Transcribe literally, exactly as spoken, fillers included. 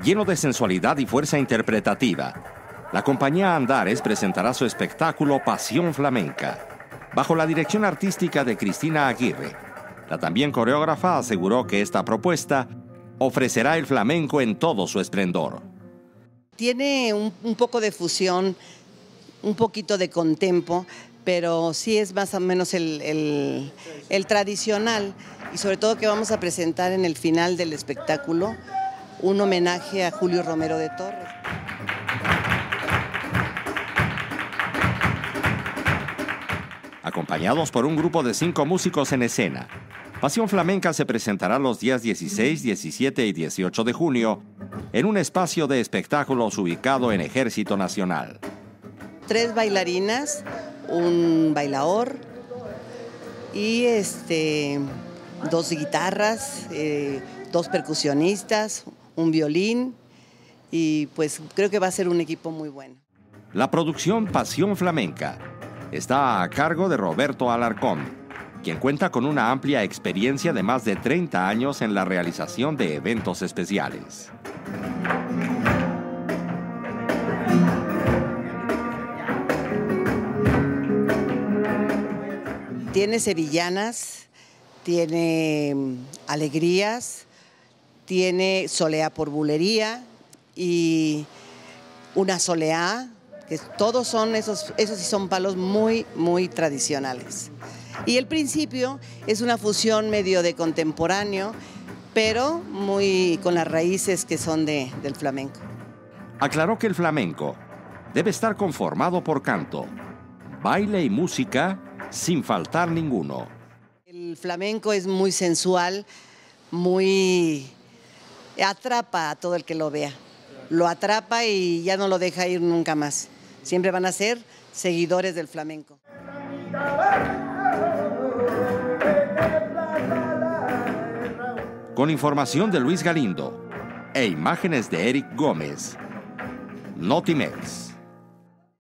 Lleno de sensualidad y fuerza interpretativa, la compañía Andares presentará su espectáculo Pasión Flamenca, bajo la dirección artística de Cristina Aguirre. La también coreógrafa aseguró que esta propuesta ofrecerá el flamenco en todo su esplendor. Tiene un, un poco de fusión, un poquito de contempo, pero sí es más o menos el, el, el tradicional, y sobre todo que vamos a presentar en el final del espectáculo un homenaje a Julio Romero de Torres. Acompañados por un grupo de cinco músicos en escena, Pasión Flamenca se presentará los días dieciséis, diecisiete y dieciocho de junio en un espacio de espectáculos ubicado en Ejército Nacional. Tres bailarinas, un bailaor y este, dos guitarras, eh, dos percusionistas, un violín, y pues creo que va a ser un equipo muy bueno. La producción Pasión Flamenca está a cargo de Roberto Alarcón, quien cuenta con una amplia experiencia de más de treinta años en la realización de eventos especiales. Tiene sevillanas, tiene alegrías, tiene soleá por bulería y una soleá, que todos son esos, esos sí son palos muy, muy tradicionales. Y el principio es una fusión medio de contemporáneo, pero muy con las raíces que son de, del flamenco. Aclaró que el flamenco debe estar conformado por canto, baile y música sin faltar ninguno. El flamenco es muy sensual, muy... atrapa a todo el que lo vea. Lo atrapa y ya no lo deja ir nunca más. Siempre van a ser seguidores del flamenco. Con información de Luis Galindo e imágenes de Eric Gómez, Notimex.